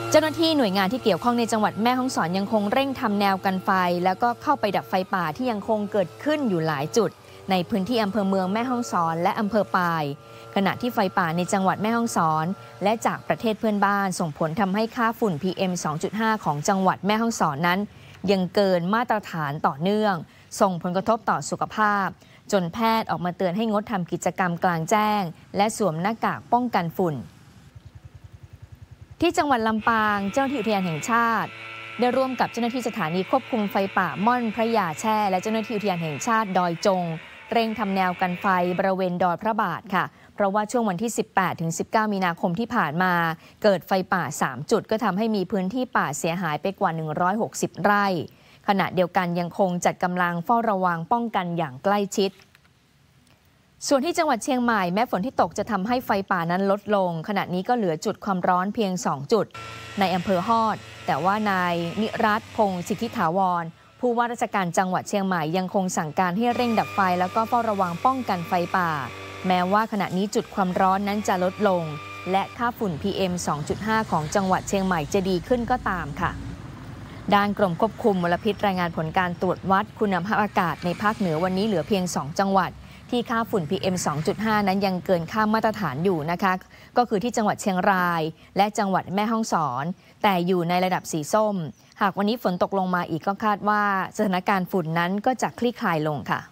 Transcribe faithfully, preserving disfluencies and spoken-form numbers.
เจ้าหน้าที่หน่วยงานที่เกี่ยวข้องในจังหวัดแม่ฮ่องสอนยังคงเร่งทำแนวกันไฟแล้วก็เข้าไปดับไฟป่าที่ยังคงเกิดขึ้นอยู่หลายจุดในพื้นที่อำเภอเมืองแม่ฮ่องสอนและอำเภอปายขณะที่ไฟป่าในจังหวัดแม่ฮ่องสอนและจากประเทศเพื่อนบ้านส่งผลทำให้ค่าฝุ่น พี เอ็ม สองจุดห้า ของจังหวัดแม่ฮ่องสอนนั้นยังเกินมาตรฐานต่อเนื่องส่งผลกระทบต่อสุขภาพจนแพทย์ออกมาเตือนให้งดทำกิจกรรมกลางแจ้งและสวมหน้ากากป้องกันฝุ่นที่จังหวัดลำปางเจ้าหน้าที่อุทยานแห่งชาติได้ร่วมกับเจ้าหน้าที่สถานีควบคุมไฟป่าม่อนพระยาแช่และเจ้าหน้าที่อุทยานแห่งชาติดอยจงเร่งทำแนวกันไฟบริเวณดอยพระบาทค่ะเพราะว่าช่วงวันที่ สิบแปดถึงสิบเก้า มีนาคมที่ผ่านมาเกิดไฟป่าสามจุดก็ทำให้มีพื้นที่ป่าเสียหายไปกว่าหนึ่งร้อยหกสิบไร่ขณะเดียวกันยังคงจัดกำลังเฝ้าระวังป้องกันอย่างใกล้ชิดส่วนที่จังหวัดเชียงใหม่แม้ฝนที่ตกจะทำให้ไฟป่านั้นลดลงขณะนี้ก็เหลือจุดความร้อนเพียงสองจุดในอำเภอฮอดแต่ว่านายนิรัตน์พงศ์สิทธิถาวรผู้ว่าราชการจังหวัดเชียงใหม่ยังคงสั่งการให้เร่งดับไฟแล้วก็เฝ้าระวังป้องกันไฟป่าแม้ว่าขณะนี้จุดความร้อนนั้นจะลดลงและค่าฝุ่น พี เอ็ม สองจุดห้า ของจังหวัดเชียงใหม่จะดีขึ้นก็ตามค่ะด้านกรมควบคุมมลพิษรายงานผลการตรวจวัดคุณภาพอากาศในภาคเหนือวันนี้เหลือเพียงสองจังหวัดที่ค่าฝุ่น พี เอ็ม สองจุดห้า นั้นยังเกินค่ามาตรฐานอยู่นะคะก็คือที่จังหวัดเชียงรายและจังหวัดแม่ฮ่องสอนแต่อยู่ในระดับสีส้มหากวันนี้ฝนตกลงมาอีกก็คาดว่าสถานการณ์ฝุ่นนั้นก็จะคลี่คลายลงค่ะ